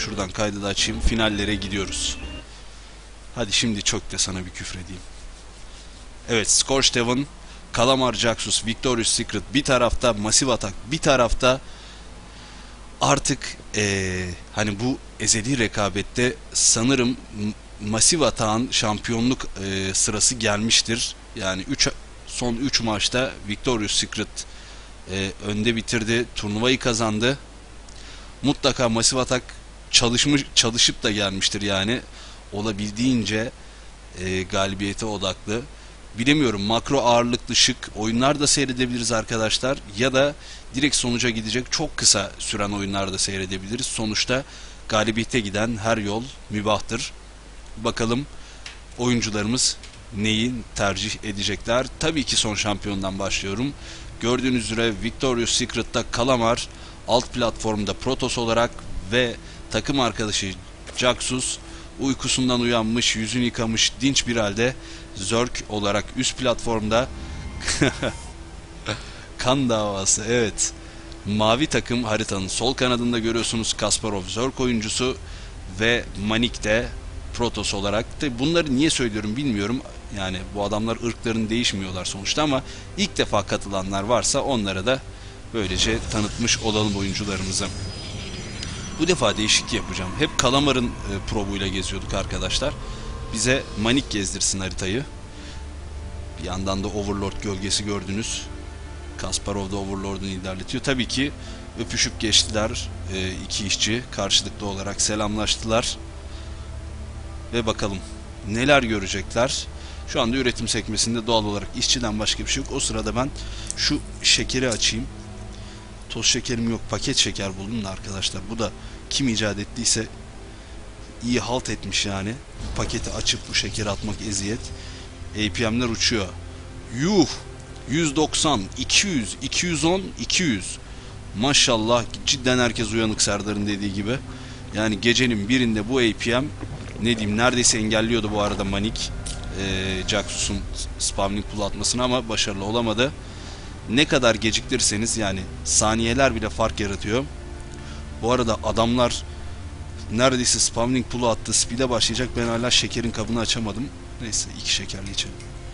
Şuradan kaydı da açayım. Finallere gidiyoruz. Hadi şimdi çok da sana bir küfredeyim. Evet, Scorched Heaven, Kalamar Jaxus, Victorious Secret bir tarafta, Massive Attack bir tarafta. Artık hani bu ezeli rekabette sanırım Massive Attack'ın şampiyonluk sırası gelmiştir. Yani son 3 maçta Victorious Secret önde bitirdi, turnuvayı kazandı. Mutlaka Massive Attack çalışıp da gelmiştir yani. Olabildiğince galibiyete odaklı. Bilemiyorum, makro ağırlıklı şık oyunlar da seyredebiliriz arkadaşlar. Ya da direkt sonuca gidecek çok kısa süren oyunlar da seyredebiliriz. Sonuçta galibiyete giden her yol mübahtır. Bakalım oyuncularımız neyi tercih edecekler. Tabii ki son şampiyondan başlıyorum. Gördüğünüz üzere Victorious Secret'ta Kalamar, alt platformda Protoss olarak ve takım arkadaşı Jaxus uykusundan uyanmış, yüzünü yıkamış dinç bir halde Zerg olarak üst platformda. Kan davası, evet. Mavi takım haritanın sol kanadında görüyorsunuz, Kasparov Zerg oyuncusu ve Manik de Protoss olarak. Da bunları niye söylüyorum bilmiyorum. Yani bu adamlar ırkların değişmiyorlar sonuçta ama ilk defa katılanlar varsa onlara da böylece tanıtmış olalım oyuncularımızı. Bu defa değişiklik yapacağım. Hep Kalamar'ın probuyla geziyorduk arkadaşlar. Bize Manik gezdirsin haritayı. Bir yandan da Overlord gölgesi gördünüz. Kasparov da Overlord'unu ilerletiyor. Tabii ki öpüşüp geçtiler iki işçi. Karşılıklı olarak selamlaştılar. Ve bakalım neler görecekler. Şu anda üretim sekmesinde doğal olarak işçiden başka bir şey yok. O sırada ben şu şekeri açayım. Toz şekerim yok. Paket şeker buldum da arkadaşlar. Bu da kim icat ettiyse iyi halt etmiş yani. Paketi açıp bu şekeri atmak eziyet. APM'ler uçuyor. Yuh! 190, 200, 210, 200. Maşallah, cidden herkes uyanık Serdar'ın dediği gibi. Yani gecenin birinde bu APM ne diyeyim neredeyse engelliyordu bu arada Manik Jaxus'un spawning pool atmasını ama başarılı olamadı. Ne kadar geciktirirseniz yani saniyeler bile fark yaratıyor. Bu arada adamlar neredeyse spawning pool'u attı. Speed'e başlayacak. Ben hala şekerin kabını açamadım. Neyse 2 şekerli içelim.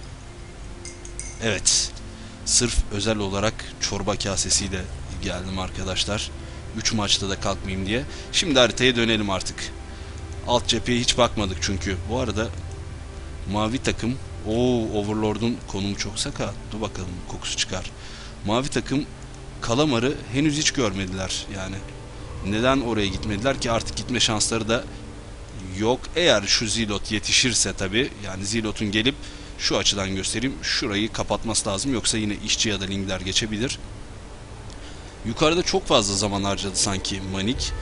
Evet. Sırf özel olarak çorba kasesiyle geldim arkadaşlar. 3 maçta da kalkmayayım diye. Şimdi haritaya dönelim artık. Alt cepheye hiç bakmadık çünkü. Bu arada mavi takım Overlord'un konumu çok sakat. Dur bakalım kokusu çıkar. Mavi takım Kalamar'ı henüz hiç görmediler yani. Neden oraya gitmediler ki, artık gitme şansları da yok. Eğer şu Zealot yetişirse tabi, yani Zealot'un gelip şu açıdan göstereyim, şurayı kapatması lazım, yoksa yine işçi ya da Lingler geçebilir. Yukarıda çok fazla zaman harcadı sanki Manik.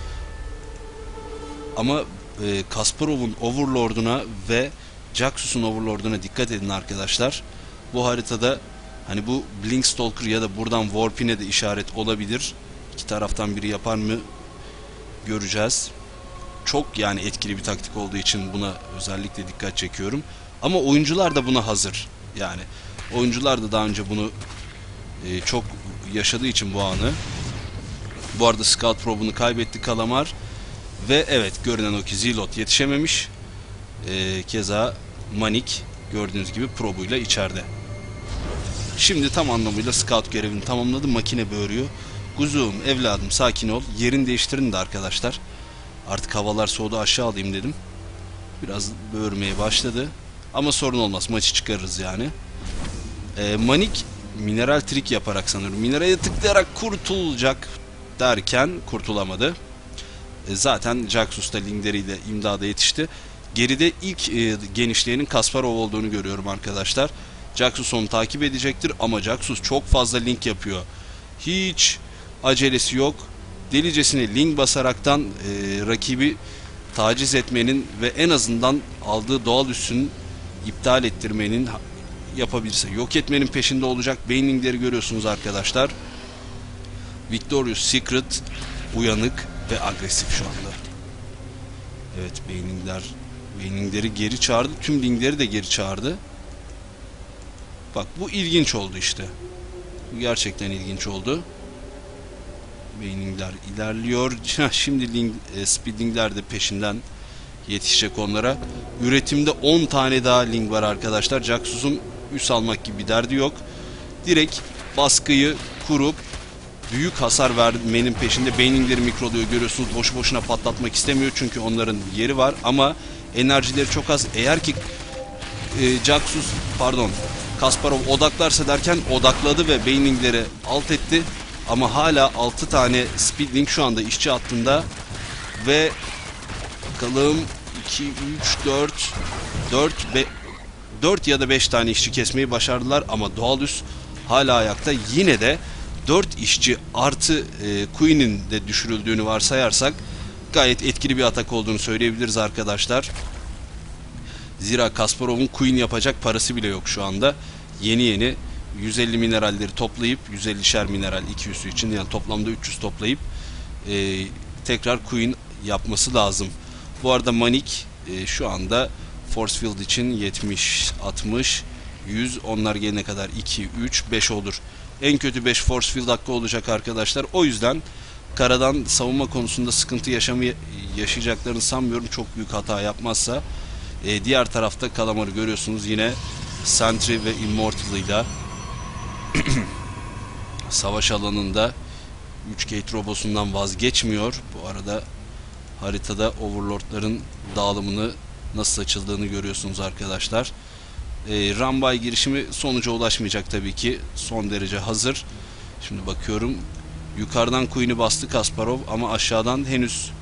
Ama Kasparov'un Overlord'una ve Jaxus'un Overlord'una dikkat edin arkadaşlar. Bu haritada hani bu Blinkstalker ya da buradan Warp'ine de işaret olabilir. İki taraftan biri yapar mı göreceğiz. Çok yani etkili bir taktik olduğu için buna özellikle dikkat çekiyorum. Ama oyuncular da buna hazır. Yani oyuncular da daha önce bunu çok yaşadığı için bu anı. Bu arada Scout probunu kaybetti Kalamar. Ve evet, görünen o ki Zealot yetişememiş. Keza Manik gördüğünüz gibi probuyla içeride. Şimdi tam anlamıyla Scout görevini tamamladı. Makine böğürüyor. Kuzum, evladım sakin ol. Yerini değiştirin de arkadaşlar. Artık havalar soğudu, aşağı alayım dedim. Biraz böğürmeye başladı. Ama sorun olmaz, maçı çıkarırız yani. Manik mineral trik yaparak sanırım minerale tıklayarak kurtulacak derken kurtulamadı. Zaten Jaxus da linkleriyle imdada yetişti. Geride ilk genişleyenin Kasparov olduğunu görüyorum arkadaşlar. Jaxus onu takip edecektir ama Jaxus çok fazla link yapıyor. Hiç acelesi yok. Delicesine link basaraktan rakibi taciz etmenin ve en azından aldığı doğal üssünü iptal ettirmenin, yapabilirse yok etmenin peşinde olacak. Baneling'leri görüyorsunuz arkadaşlar. Victorious Secret uyanık ve agresif şu anda. Evet, Baneling'leri geri çağırdı. Tüm linkleri de geri çağırdı. Bak bu ilginç oldu işte. Bu gerçekten ilginç oldu. Bane'ingler ilerliyor. Şimdi Speedling'ler de peşinden yetişecek onlara. Üretimde 10 tane daha Ling var arkadaşlar. Jaxus'un üs almak gibi bir derdi yok. Direkt baskıyı kurup büyük hasar vermenin peşinde. Baning'leri mikroluyor, görüyorsunuz. Boşu boşuna patlatmak istemiyor çünkü onların yeri var ama enerjileri çok az. Eğer ki Kasparov odaklarsa derken odakladı ve Baning'leri alt etti. Ama hala 6 tane Speedling şu anda işçi hattında ve bakalım 2, 3, 4 ya da 5 tane işçi kesmeyi başardılar ama Doğalüs hala ayakta. Yine de 4 işçi artı Queen'in de düşürüldüğünü varsayarsak gayet etkili bir atak olduğunu söyleyebiliriz arkadaşlar. Zira Kasparov'un Queen yapacak parası bile yok şu anda. Yeni 150 mineralleri toplayıp 150'şer mineral 200'ü için, yani toplamda 300 toplayıp tekrar Queen yapması lazım. Bu arada Manik şu anda Force Field için 70, 60, 100, onlar gelene kadar 2, 3, 5 olur. En kötü 5 Force Field hakkı olacak arkadaşlar. O yüzden karadan savunma konusunda sıkıntı yaşayacaklarını sanmıyorum, çok büyük hata yapmazsa. Diğer tarafta Kalamar'ı görüyorsunuz, yine Sentry ve Immortal'ıyla savaş alanında 3 Gate robosundan vazgeçmiyor. Bu arada haritada Overlord'ların dağılımını nasıl açıldığını görüyorsunuz arkadaşlar. Runby girişimi sonuca ulaşmayacak tabii ki. Son derece hazır. Şimdi bakıyorum. Yukarıdan Queen'i bastı Kasparov ama aşağıdan henüz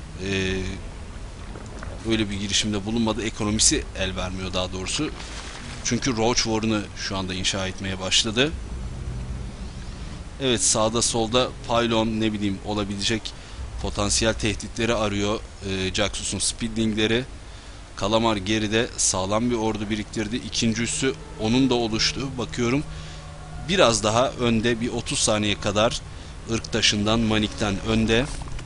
öyle bir girişimde bulunmadı. Ekonomisi el vermiyor daha doğrusu. Çünkü Roach Warren'ı şu anda inşa etmeye başladı. Evet, sağda solda pylon, ne bileyim, olabilecek potansiyel tehditleri arıyor Jaxus'un Speedling'leri. Kalamar geride sağlam bir ordu biriktirdi. İkinci üssü onun da oluştu. Bakıyorum biraz daha önde, bir 30 saniye kadar Irktaş'ından, Manik'ten önde.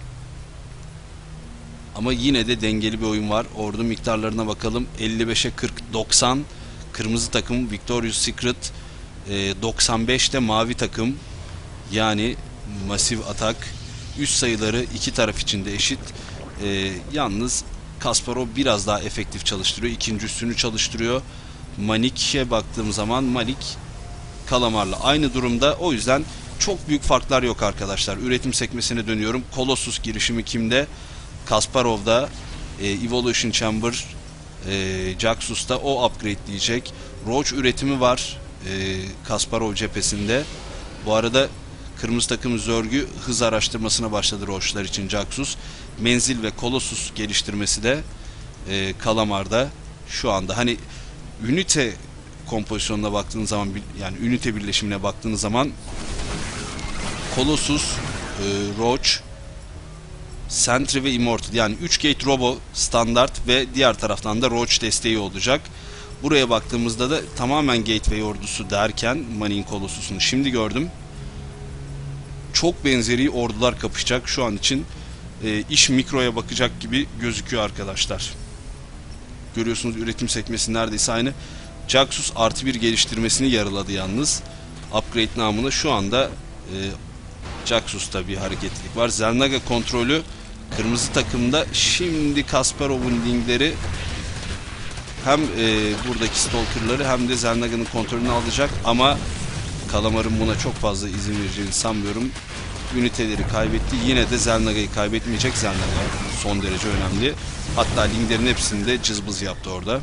Ama yine de dengeli bir oyun var. Ordu miktarlarına bakalım. 55'e 40, 90 kırmızı takım Victorious Secret, 95'te mavi takım. Yani masif atak. Üst sayıları iki taraf için de eşit. Yalnız Kasparov biraz daha efektif çalıştırıyor. İkinci üstünü çalıştırıyor. Manik'e baktığım zaman Manik Kalamar'la aynı durumda. O yüzden çok büyük farklar yok arkadaşlar. Üretim sekmesine dönüyorum. Colossus girişimi kimde? Kasparov'da. Evolution Chamber Jaxus'ta, o upgradeleyecek. Roach üretimi var Kasparov cephesinde. Bu arada kırmızı takım Zörgü hız araştırmasına başladı Roach'lar için Jaxus. Menzil ve Colossus geliştirmesi de Kalamar'da şu anda. Hani ünite kompozisyonuna baktığınız zaman, yani ünite birleşimine baktığınız zaman Colossus, Roach, Sentry ve Immortal, yani 3 Gate Robo standart ve diğer taraftan da Roach desteği olacak. Buraya baktığımızda da tamamen Gateway ordusu derken Manik'in Colossus'unu şimdi gördüm. Çok benzeri ordular kapışacak. Şu an için iş mikroya bakacak gibi gözüküyor arkadaşlar. Görüyorsunuz, üretim sekmesi neredeyse aynı. Jaxus +1 geliştirmesini yarıladı yalnız. Upgrade namına şu anda Jaxus'ta bir hareketlilik var. Zelnaga kontrolü kırmızı takımda. Şimdi Kasparov'un Ling'leri hem buradaki Stalker'ları hem de Zelnaga'nın kontrolünü alacak ama Kalamar'ın buna çok fazla izin vereceğini sanmıyorum. Üniteleri kaybetti. Yine de Zelnaga'yı kaybetmeyecek. Zelnaga son derece önemli. Hatta Ling'lerin hepsini de cızbız yaptı orada.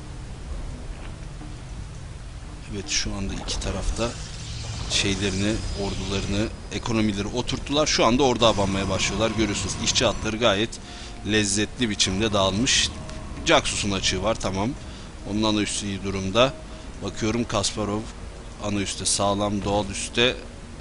Evet, şu anda iki tarafta şeylerini, ordularını, ekonomileri oturttular. Şu anda ordu abanmaya başlıyorlar. Görüyorsunuz, işçi hatları gayet lezzetli biçimde dağılmış. Jaxus'un açığı var, tamam. Onun ana üssü iyi durumda. Bakıyorum Kasparov ana üstte sağlam, doğal üstte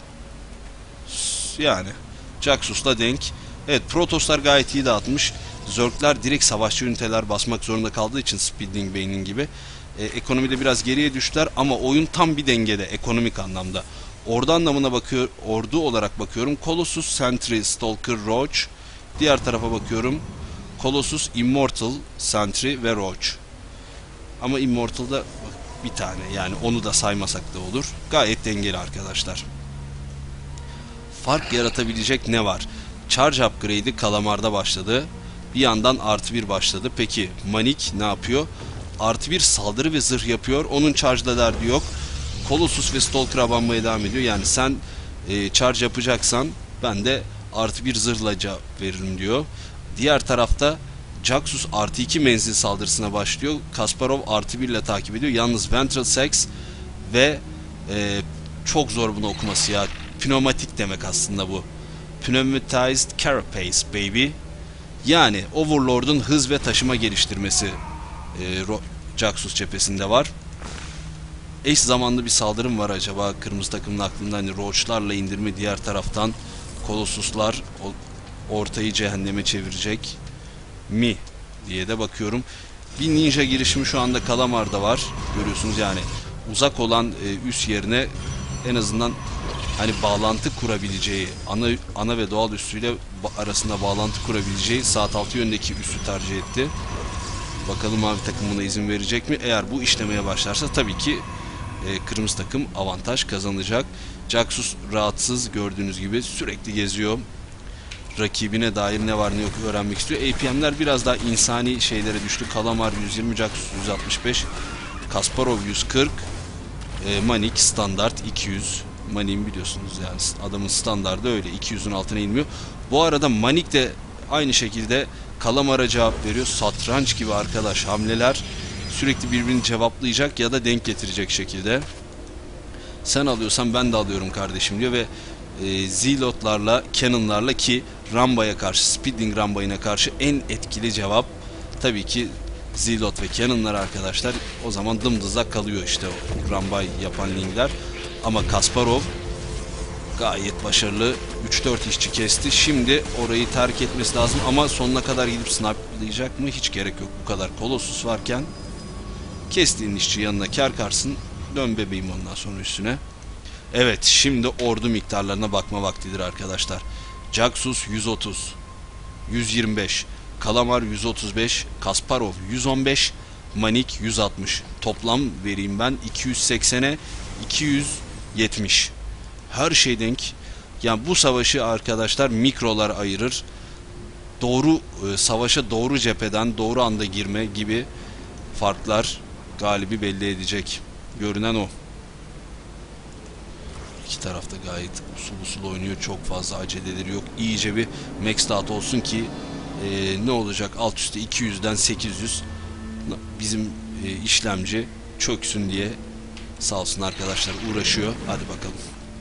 yani Jaxus'la denk. Evet, Protoslar gayet iyi dağıtmış. Zergler direkt savaşçı üniteler basmak zorunda kaldığı için Speedling, Bane'in gibi ekonomide biraz geriye düştüler ama oyun tam bir dengede ekonomik anlamda. Ordu anlamına ordu olarak bakıyorum. Colossus, Sentry, Stalker, Roach. Diğer tarafa bakıyorum. Colossus, Immortal, Sentry ve Roach. Ama Immortal'da bir tane, yani onu da saymasak da olur. Gayet dengeli arkadaşlar. fark yaratabilecek ne var? Charge upgrade'i Kalamar'da başladı. Bir yandan artı 1 başladı. Peki Manik ne yapıyor? Artı 1 saldırı ve zırh yapıyor. Onun charge'la derdi yok. Colossus ve Stalker abanmaya devam ediyor. Yani sen charge yapacaksan ben de artı 1 zırhla cevap veririm diyor. Diğer tarafta Jaxus artı 2 menzil saldırısına başlıyor. Kasparov artı 1 ile takip ediyor. Yalnız Ventral Sax ve çok zor bunu okuması ya. Pneumatik demek aslında bu. Pneumatized Carapace baby. Yani Overlord'un hız ve taşıma geliştirmesi Jaxus cephesinde var. Eş zamanlı bir saldırım var acaba kırmızı takımın aklında, hani Roach'larla indirme, diğer taraftan Colossus'lar ortayı cehenneme çevirecek mi diye de bakıyorum. Bir ninja girişimi şu anda Kalamar'da var. Görüyorsunuz yani uzak olan üs yerine en azından hani bağlantı kurabileceği, ana ve doğal üssüyle arasında bağlantı kurabileceği saat altı yöndeki üssü tercih etti. Bakalım mavi takım buna izin verecek mi? Eğer bu işlemeye başlarsa tabii ki kırmızı takım avantaj kazanacak. Jaxus rahatsız, gördüğünüz gibi sürekli geziyor. Rakibine dair ne var ne yok öğrenmek istiyor. APM'ler biraz daha insani şeylere düştü. Kalamar 120, Jaxus 165, Kasparov 140, Manik standart 200. Manik'in biliyorsunuz yani adamın standardı öyle, 200'ün altına inmiyor. Bu arada Manik de aynı şekilde Kalamar'a cevap veriyor. Satranç gibi arkadaş hamleler, sürekli birbirini cevaplayacak ya da denk getirecek şekilde. Sen alıyorsan ben de alıyorum kardeşim diyor ve Zealot'larla, Cannon'larla, ki Ramba'ya karşı, Speedling Ramba'ya karşı en etkili cevap tabii ki Zealot ve Cannon'lar arkadaşlar. O zaman dımdızlak kalıyor işte o Ramba yapan Ling'ler. Ama Kasparov gayet başarılı, 3-4 işçi kesti. Şimdi orayı terk etmesi lazım ama sonuna kadar gidip snipe'layacak mı? Hiç gerek yok. Bu kadar Colossus varken kestiğin işçi yanına kerkarsın. Dön bebeğim ondan sonra üstüne. Evet, şimdi ordu miktarlarına bakma vaktidir arkadaşlar. Jaxus 130, 125, Kalamar 135, Kasparov 115, Manik 160. Toplam vereyim ben 280'e 270. Her şey denk. Yani bu savaşı arkadaşlar mikrolar ayırır. Doğru savaşa doğru cepheden doğru anda girme gibi farklar galibi belli edecek. Görünen o. İki tarafta gayet usul usul oynuyor. Çok fazla aceleleri yok. İyice bir max out olsun ki ne olacak? Alt üstte 200'den 800 bizim işlemci çöksün diye sağ olsun arkadaşlar uğraşıyor. Hadi bakalım.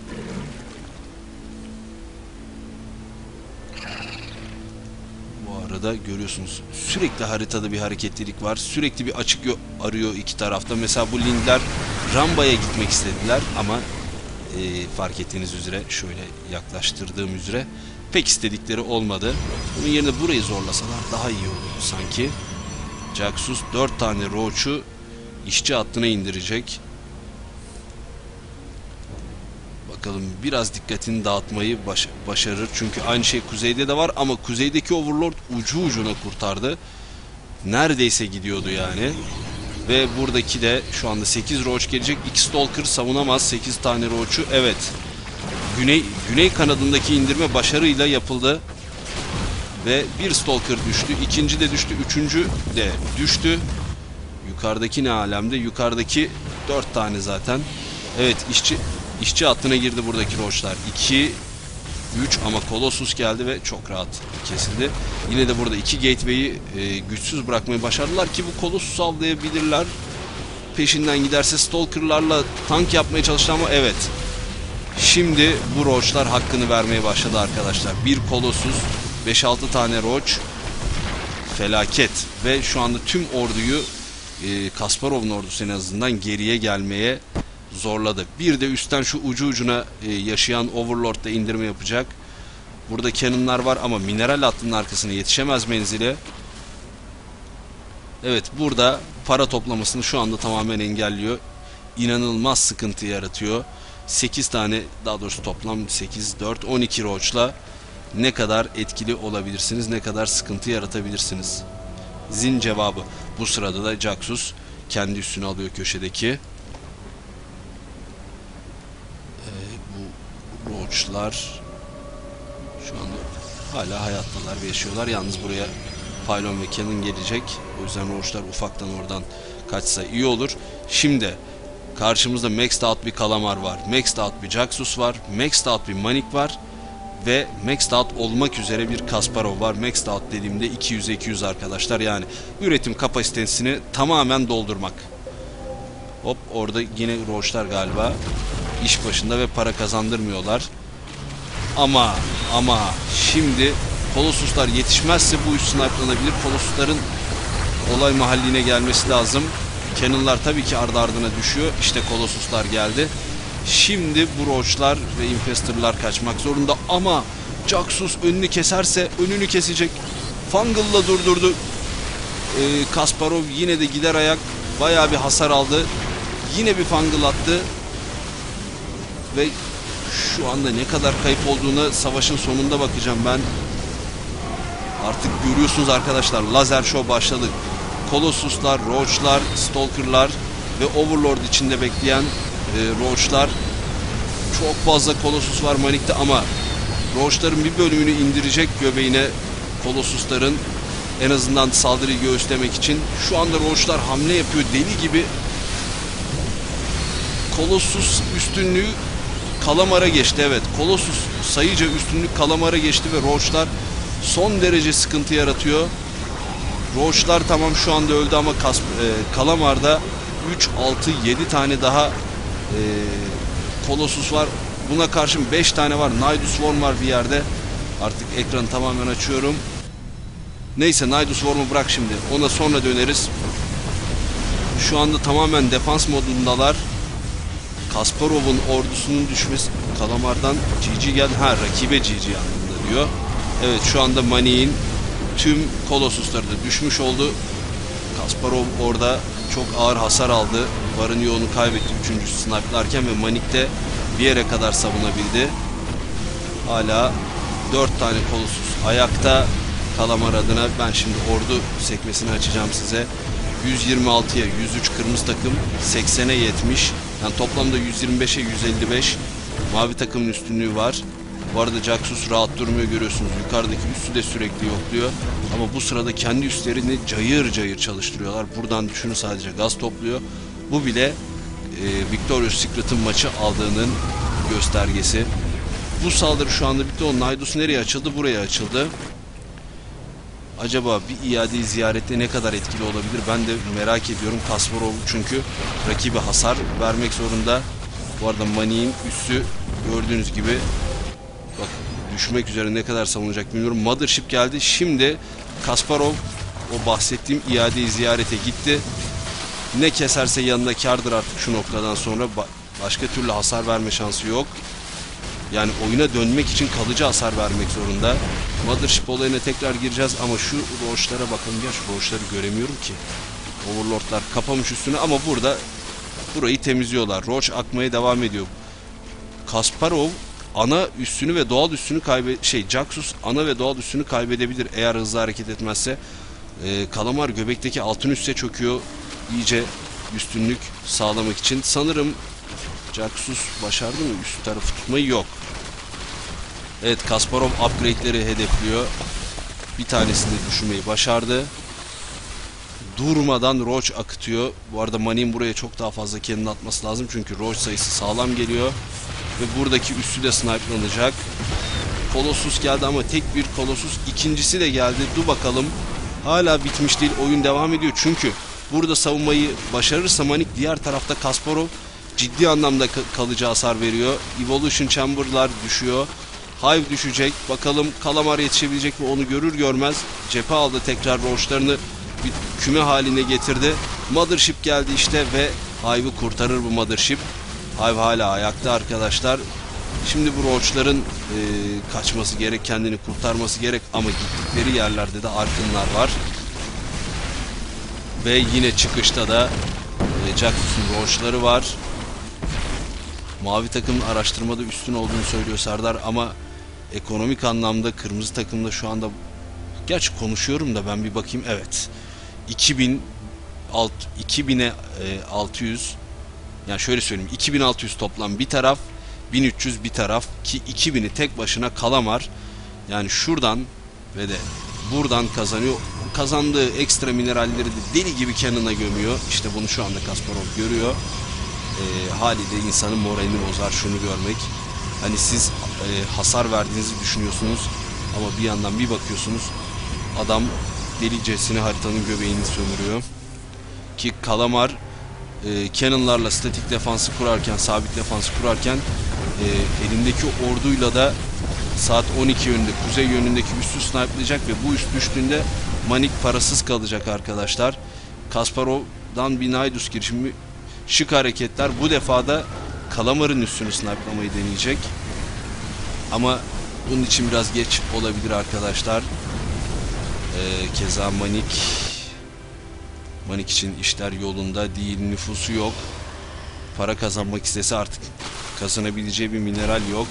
Bu arada görüyorsunuz sürekli haritada bir hareketlilik var. Sürekli bir açık arıyor iki tarafta. Mesela bu Ling'ler Ramba'ya gitmek istediler ama fark ettiğiniz üzere, şöyle yaklaştırdığım üzere pek istedikleri olmadı. Bunun yerine burayı zorlasalar daha iyi olurdu sanki. Jaxus 4 tane Roach'u işçi hattına indirecek. Bakalım, biraz dikkatini dağıtmayı başarır. Çünkü aynı şey kuzeyde de var ama kuzeydeki Overlord ucu ucuna kurtardı. Neredeyse gidiyordu yani. Ve buradaki de şu anda 8 Roach gelecek. 2 Stalker savunamaz 8 tane Roach'u. Evet. Güney kanadındaki indirme başarıyla yapıldı. Ve bir Stalker düştü. İkinci de düştü. Üçüncü de düştü. Yukarıdaki ne alemde? Yukarıdaki 4 tane zaten. Evet, işçi hattına girdi buradaki Roach'lar. 2 3 ama Colossus geldi ve çok rahat kesildi. Yine de burada iki gateway'i güçsüz bırakmayı başardılar ki bu Colossus'u avlayabilirler. Peşinden giderse Stalker'larla tank yapmaya çalıştı ama evet. Şimdi bu Roach'lar hakkını vermeye başladı arkadaşlar. Bir Colossus, 5-6 tane Roach. Felaket. Ve şu anda tüm orduyu Kasparov'un ordusu en azından geriye gelmeye zorladı. Bir de üstten şu ucu ucuna yaşayan Overlord da indirme yapacak. Burada Cannon'lar var ama mineral hattının arkasına yetişemez menzili. Evet, burada para toplamasını şu anda tamamen engelliyor. İnanılmaz sıkıntı yaratıyor. 8 tane, daha doğrusu toplam 8, 4, 12 Roach'la ne kadar etkili olabilirsiniz, ne kadar sıkıntı yaratabilirsiniz? Zin cevabı. Bu sırada da Jaxus kendi üstüne alıyor köşedeki. Bu Roach'lar Şu anda hala hayattalar ve yaşıyorlar. Yalnız buraya Pylon ve Cannon gelecek. O yüzden Roach'lar ufaktan oradan kaçsa iyi olur. Şimdi karşımızda maxed out bir Kalamar var. Maxed out bir Jaxus var. Maxed out bir Manik var. Ve maxed out olmak üzere bir Kasparov var. Maxed out dediğimde 200'e 200 arkadaşlar. Yani üretim kapasitesini tamamen doldurmak. Hop, orada yine Roach'lar galiba iş başında ve para kazandırmıyorlar. Ama şimdi Colossus'lar yetişmezse bu üst sniperlanabilir. Colossus'ların olay mahalline gelmesi lazım. Cannon'lar tabii ki ardı ardına düşüyor. İşte Colossus'lar geldi. Şimdi bu Roach'lar ve Infestor'lar kaçmak zorunda ama Jaxus önünü keserse önünü kesecek. Fungal'la durdurdu. Kasparov yine de gider ayak bayağı bir hasar aldı. Yine bir Fungal attı. Ve şu anda ne kadar kayıp olduğuna savaşın sonunda bakacağım ben. Artık görüyorsunuz arkadaşlar, lazer show başladı. Colossus'lar, Roach'lar, Stalker'lar ve Overlord içinde bekleyen Roach'lar. Çok fazla Colossus var Manik'te ama Roach'ların bir bölümünü indirecek göbeğine Colossus'ların, en azından saldırıyı göğüslemek için. Şu anda Roach'lar hamle yapıyor deli gibi. Colossus üstünlüğü Kalamar'a geçti. Evet, Colossus sayıca üstünlük Kalamar'a geçti ve Roach'lar son derece sıkıntı yaratıyor. Roach'lar tamam şu anda öldü ama Kalamar'da 3, 6, 7 tane daha Colossus var. Buna karşın 5 tane var. Nidus Worm var bir yerde. Artık ekranı tamamen açıyorum. Neyse, Nidus Worm'u bırak şimdi. Ona sonra döneriz. Şu anda tamamen defans modundalar. Kasparov'un ordusunun düşmesi, Kalamar'dan GG geldi. Rakibe GG anlamında diyor. Evet, şu anda Manik'in tüm Colossus'ları da düşmüş oldu. Kasparov orada çok ağır hasar aldı. Varın yoğunu kaybetti 3. sniperlarken ve Manik de bir yere kadar savunabildi. Hala 4 tane Colossus ayakta. Kalamar adına ben şimdi ordu sekmesini açacağım size. 126'ya 103 kırmızı takım, 80'e 70. Yani toplamda 125'e 155 mavi takımın üstünlüğü var. Bu arada Jaxus rahat durmuyor, görüyorsunuz. Yukarıdaki üssü de sürekli yokluyor. Ama bu sırada kendi üslerini cayır cayır çalıştırıyorlar. Buradan düşünün, sadece gaz topluyor. Bu bile Victoria's Secret'ın maçı aldığının göstergesi. Bu saldırı şu anda bitti. O Nidus nereye açıldı? Buraya açıldı. Acaba bir iade ziyarette ne kadar etkili olabilir? Ben de merak ediyorum. Kasparov çünkü rakibe hasar vermek zorunda. Bu arada Manik'in üssü gördüğünüz gibi bak düşmek üzere, ne kadar savunacak bilmiyorum. Mothership geldi. Şimdi Kasparov o bahsettiğim iadeyi ziyarete gitti. Ne keserse yanına kârdır artık şu noktadan sonra. Başka türlü hasar verme şansı yok. Yani oyuna dönmek için kalıcı hasar vermek zorunda. Mothership olayına tekrar gireceğiz ama şu Roach'lara bakalım. Ya şu Roach'ları göremiyorum ki. Overlord'lar kapamış üstüne ama burada burayı temizliyorlar. Roach akmaya devam ediyor. Kasparov ana üstünü ve doğal üstünü Jaxus ana ve doğal üstünü kaybedebilir eğer hızlı hareket etmezse. Kalamar göbekteki altın üsse çöküyor. İyice üstünlük sağlamak için. Sanırım Jaxus başardı mı üst tarafı tutmayı? Yok. Evet, Kasparov upgrade'leri hedefliyor. Bir tanesini düşürmeyi başardı. Durmadan Roach akıtıyor. Bu arada Manik'in buraya çok daha fazla kendini atması lazım. Çünkü Roach sayısı sağlam geliyor. Ve buradaki üssü de snipelanacak. Colossus geldi ama tek bir Colossus. İkincisi de geldi. Dur bakalım. Hala bitmiş değil. Oyun devam ediyor. Çünkü burada savunmayı başarırsa Manik, diğer tarafta Kasparov ciddi anlamda kalıcı hasar veriyor. Evolution Chamber'lar düşüyor. Hive düşecek. Bakalım Kalamar yetişebilecek mi? Onu görür görmez cephe aldı. Tekrar Roach'larını bir küme haline getirdi. Mothership geldi işte ve Hive'ı kurtarır bu Mothership. Hive hala ayakta arkadaşlar. Şimdi bu Roach'ların kaçması gerek, kendini kurtarması gerek ama gittikleri yerlerde de Arkanlar var. Ve yine çıkışta da Jaxus'un Roach'ları var. Mavi takımın araştırmada üstün olduğunu söylüyor Serdar ama ekonomik anlamda kırmızı takımda şu anda, gerçi konuşuyorum da ben bir bakayım, evet 2000'e 600, yani şöyle söyleyeyim, 2600 toplam bir taraf, 1300 bir taraf ki 2000'i tek başına Kalamar, Yani şuradan ve de buradan kazanıyor. Kazandığı ekstra mineralleri de deli gibi Cannon'a gömüyor. İşte bunu şu anda Kasparov görüyor. Haliyle insanın moralini bozar şunu görmek. Hani siz hasar verdiğinizi düşünüyorsunuz ama bir yandan bir bakıyorsunuz adam delicesine haritanın göbeğini sömürüyor. Ki Kalamar Cannon'larla statik defansı kurarken, sabit defansı kurarken elindeki orduyla da saat 12 yönünde, kuzey yönündeki üssü snipe'layacak ve bu üst düştüğünde Manik parasız kalacak arkadaşlar. Kasparov'dan bir Naidus girişimi, şık hareketler. Bu defa da Kalamar'ın üstünü snipe'lamayı deneyecek. Ama bunun için biraz geç olabilir arkadaşlar. Keza Manik için işler yolunda değil, nüfusu yok. Para kazanmak istese artık kazanabileceği bir mineral yok.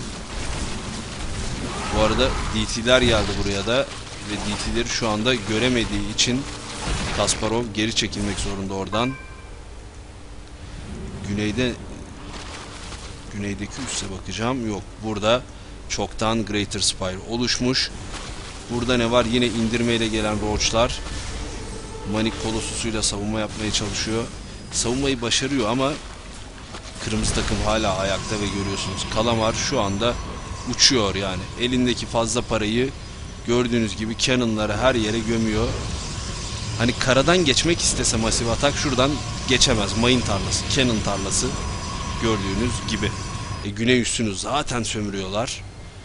Bu arada DT'ler geldi buraya da ve DT'leri şu anda göremediği için Kasparov geri çekilmek zorunda oradan. Güneydeki üsse bakacağım. Yok, burada çoktan Greater Spire oluşmuş. Burada ne var? Yine indirmeyle gelen Roach'lar. Manik Colossus'uyla savunma yapmaya çalışıyor. Savunmayı başarıyor ama kırmızı takım hala ayakta ve görüyorsunuz Kalamar şu anda uçuyor yani. Elindeki fazla parayı gördüğünüz gibi Cannon'ları her yere gömüyor. Hani karadan geçmek istese Massive Attack şuradan geçemez. Mayın tarlası, Cannon tarlası gördüğünüz gibi. Güney üssünü zaten sömürüyorlar.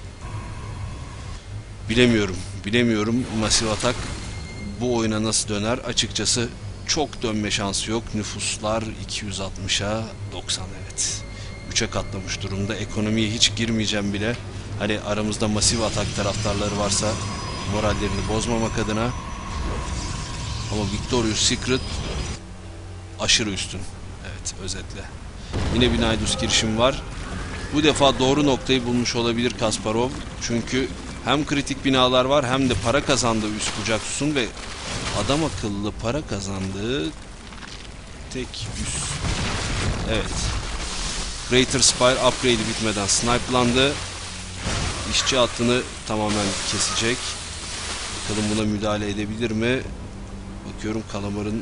Bilemiyorum Massive Attack bu oyuna nasıl döner? Açıkçası çok dönme şansı yok. Nüfuslar 260'a 90, evet. 3'e katlamış durumda. Ekonomiye hiç girmeyeceğim bile. Hani aramızda Massive Attack taraftarları varsa morallerini bozmamak adına. Ama Victorious Secret aşırı üstün. Evet, özetle. Yine bir Naidus girişim var. Bu defa doğru noktayı bulmuş olabilir Kasparov. Çünkü hem kritik binalar var hem de para kazandığı üst Bucaksus'un ve adam akıllı para kazandığı tek üst. Evet. Greater Spire upgrade'i bitmeden snipe'landı. İşçi hattını tamamen kesecek. Bakalım buna müdahale edebilir mi? Bakıyorum Kalamar'ın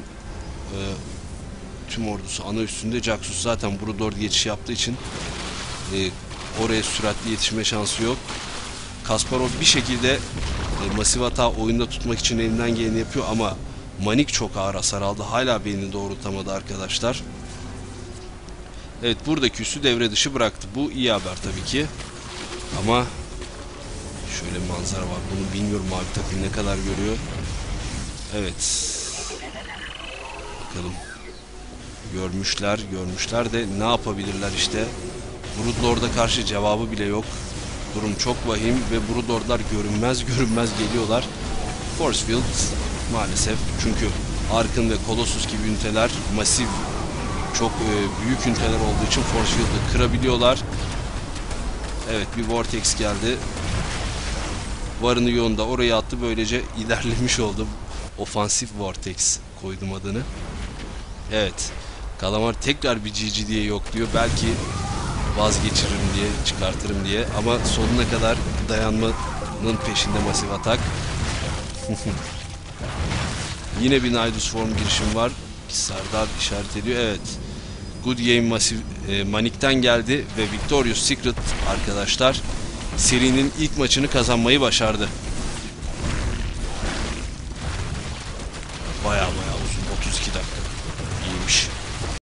tüm ordusu ana üstünde. Jaxus zaten Brudor geçiş yaptığı için oraya süratli yetişme şansı yok. Kasparov bir şekilde Massive Attack'ı oyunda tutmak için elinden geleni yapıyor ama Manik çok ağır hasar aldı. Hala belini doğrultamadı arkadaşlar. Evet, buradaki üssü devre dışı bıraktı. Bu iyi haber tabii ki. Ama şöyle bir manzara var. Bunu bilmiyorum mavi takım ne kadar görüyor. Evet. Bakalım. Görmüşler de ne yapabilirler işte. Broodlord'a karşı cevabı bile yok. Durum çok vahim ve Broodlord'lar görünmez geliyorlar. Force Field maalesef, çünkü Arkın ve Colossus gibi üniteler masif, çok büyük üniteler olduğu için Force Field'ı kırabiliyorlar. Evet, bir Vortex geldi. Varını yoğunda oraya attı, böylece ilerlemiş oldu. Ofansif Vortex koydum adını. Evet, Kalamar tekrar bir GG diye yok diyor. Belki vazgeçiririm diye, çıkartırım diye, ama sonuna kadar dayanmanın peşinde Massive Attack. Yine bir Naidus Form girişim var. Serdar işaret ediyor. Evet. Good Game Massive Manik'ten geldi ve Victorious Secret arkadaşlar serinin ilk maçını kazanmayı başardı.